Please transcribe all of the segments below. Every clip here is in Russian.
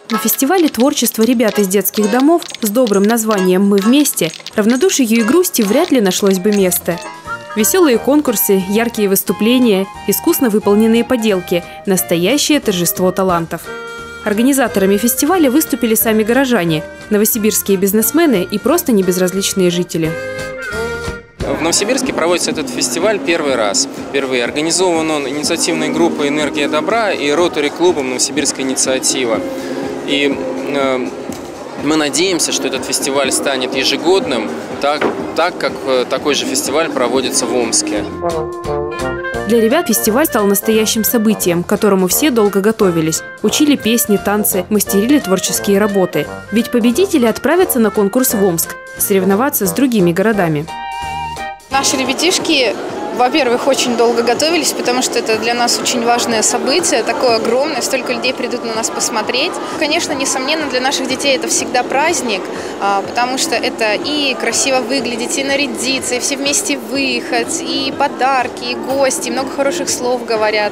На фестивале творчества ребят из детских домов с добрым названием «Мы вместе» равнодушию и грусти вряд ли нашлось бы место. Веселые конкурсы, яркие выступления, искусно выполненные поделки – настоящее торжество талантов. Организаторами фестиваля выступили сами горожане, новосибирские бизнесмены и просто небезразличные жители. В Новосибирске проводится этот фестиваль первый раз. Впервые организован он инициативной группой «Энергия добра» и ротари-клубом «Новосибирская инициатива». И мы надеемся, что этот фестиваль станет ежегодным, так как такой же фестиваль проводится в Омске. Для ребят фестиваль стал настоящим событием, к которому все долго готовились. Учили песни, танцы, мастерили творческие работы. Ведь победители отправятся на конкурс в Омск, соревноваться с другими городами. Наши ребятишки, во-первых, очень долго готовились, потому что это для нас очень важное событие, такое огромное, столько людей придут на нас посмотреть. Конечно, несомненно, для наших детей это всегда праздник, потому что это и красиво выглядеть, и нарядиться, и все вместе выехать, и подарки, и гости, и много хороших слов говорят.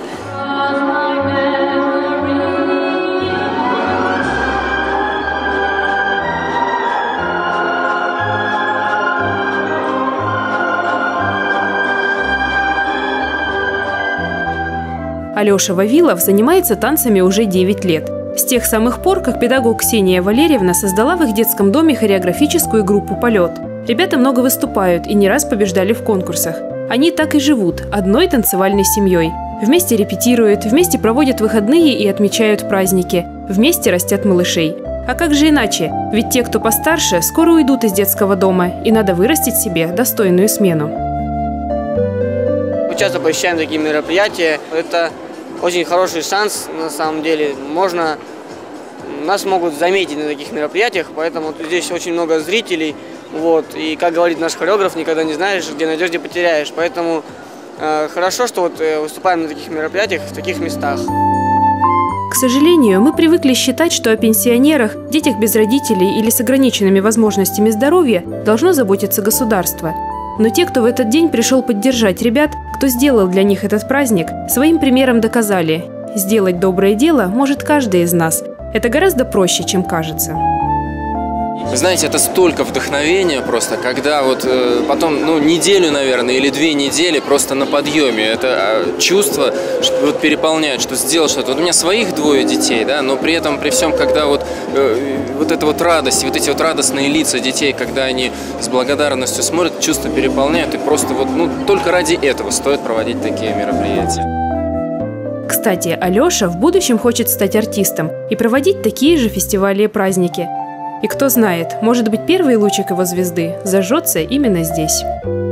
Алеша Вавилов занимается танцами уже 9 лет. С тех самых пор, как педагог Ксения Валерьевна создала в их детском доме хореографическую группу «Полет». Ребята много выступают и не раз побеждали в конкурсах. Они так и живут одной танцевальной семьей. Вместе репетируют, вместе проводят выходные и отмечают праздники. Вместе растят малышей. А как же иначе? Ведь те, кто постарше, скоро уйдут из детского дома, и надо вырастить себе достойную смену. Часто посещаем такие мероприятия. Это очень хороший шанс, на самом деле. Нас могут заметить на таких мероприятиях, поэтому здесь очень много зрителей. И, как говорит наш хореограф, никогда не знаешь, где найдешь, где потеряешь. Поэтому хорошо, что выступаем на таких мероприятиях, в таких местах. К сожалению, мы привыкли считать, что о пенсионерах, детях без родителей или с ограниченными возможностями здоровья должно заботиться государство. Но те, кто в этот день пришел поддержать ребят, кто сделал для них этот праздник, своим примером доказали – сделать доброе дело может каждый из нас. Это гораздо проще, чем кажется. Вы знаете, это столько вдохновения просто, когда потом, неделю, наверное, или 2 недели просто на подъеме. Это чувство переполняет, что сделал что-то. У меня своих 2 детей, да, но при этом, при всем, когда эта радость, эти радостные лица детей, когда они с благодарностью смотрят, чувства переполняют, и просто только ради этого стоит проводить такие мероприятия. Кстати, Алеша в будущем хочет стать артистом и проводить такие же фестивали и праздники. И кто знает, может быть, первый лучик его звезды зажжется именно здесь.